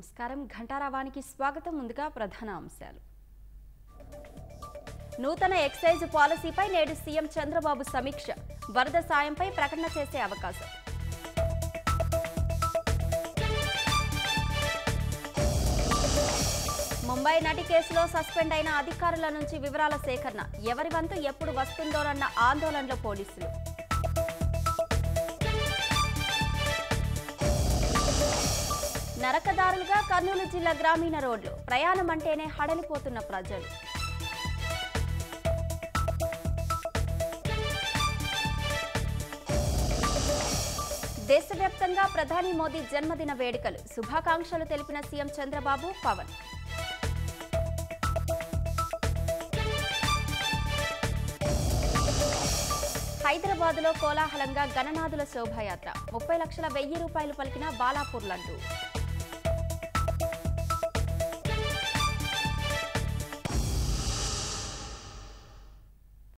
నమస్కారం ఘంటారావానికి స్వాగతం. ముందుగా ప్రధాన అంశాలు. నూతన ఎక్సైజ్ పాలసీపై నేడు సీఎం చంద్రబాబు సమీక్ష. వరద సాయంపై ప్రకటన చేసే అవకాశం. ముంబై నటి కేసులో సస్పెండ్ అయిన అధికారుల నుంచి వివరాల సేకరణ. ఎవరి వంతు ఎప్పుడు వస్తుందోనన్న ఆందోళనలో పోలీసులు. నరకదారులుగా కర్నూలు జిల్లా గ్రామీణ రోడ్లు. ప్రయాణం అంటేనే హడలిపోతున్న ప్రజలు. దేశవ్యాప్తంగా ప్రధాని మోదీ జన్మదిన వేడుకలు. శుభాకాంక్షలు తెలిపిన సీఎం చంద్రబాబు, పవన్. హైదరాబాద్లో కోలాహలంగా గణనాథుల శోభాయాత్ర. 30 లక్షల 1000 రూపాయలు పలికిన బాలాపూర్ లడ్డు.